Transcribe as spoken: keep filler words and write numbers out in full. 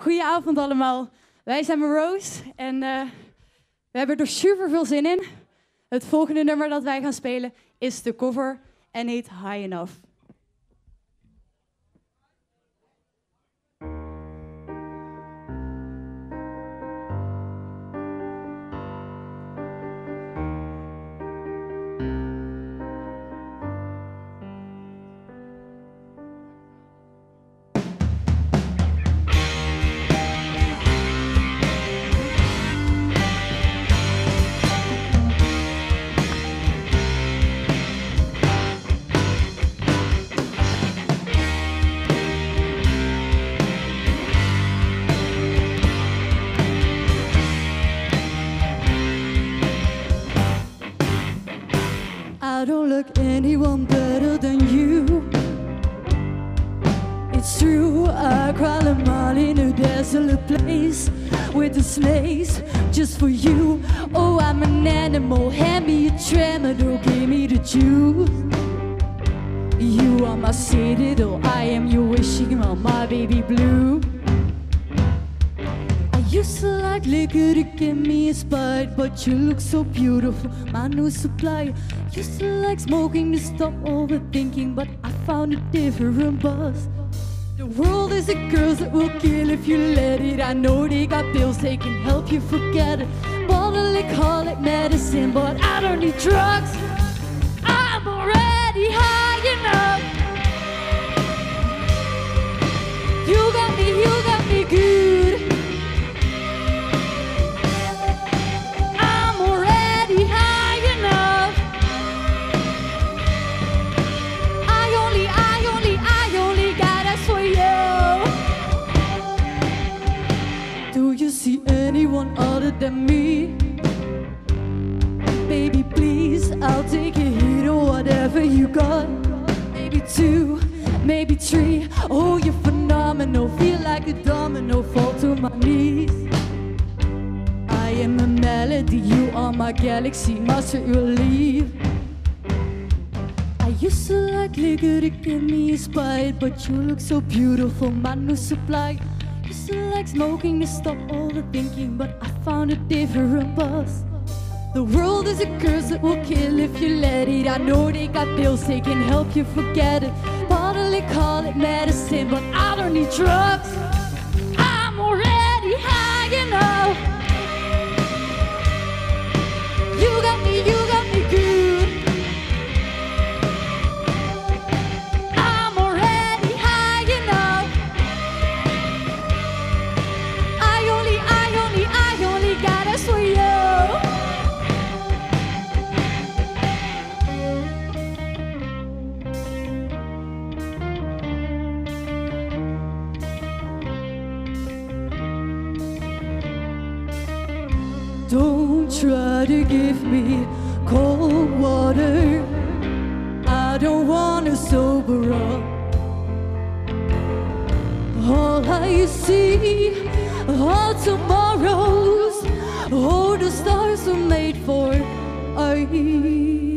Goedenavond allemaal. Wij zijn Morose en uh, we hebben er super veel zin in. Het volgende nummer dat wij gaan spelen is de cover en heet High Enough. I don't look anyone better than you. It's true, I crawl a mile in a desolate place with the snakes just for you. Oh, I'm an animal, hand me a tramadol, give me the juice. You are my citadel, I am your wishing on my baby blue. I used to like liquor to get me inspired, but you look so beautiful, my new supply. Used to like smoking to stop overthinking, but I found a different buzz. The world is a curse that will kill if you let it. I know they got pills, they can help you forget it. Bottle they call it medicine, but I don't need drugs. I'm already high enough. You got me, you got me good. See anyone other than me? Baby, please, I'll take a hit or whatever you got. Maybe two, maybe three. Oh, you're phenomenal. Feel like a domino, fall to my knees. I am a melody, you are my galaxy. Must you leave? I used to like liquor to get me inspired, but you look so beautiful, my new supply. Used to like smoking to stop all the thinking, but I found a different buzz. The world is a curse that will kill if you let it. I know they got pills, they can help you forget it. Bottle they call it medicine, but I don't need drugs. I'm already high enough. You got me, you got me good. Don't try to give me cold water. I don't wanna sober up. All I see are tomorrows. Oh, the stars are made for us.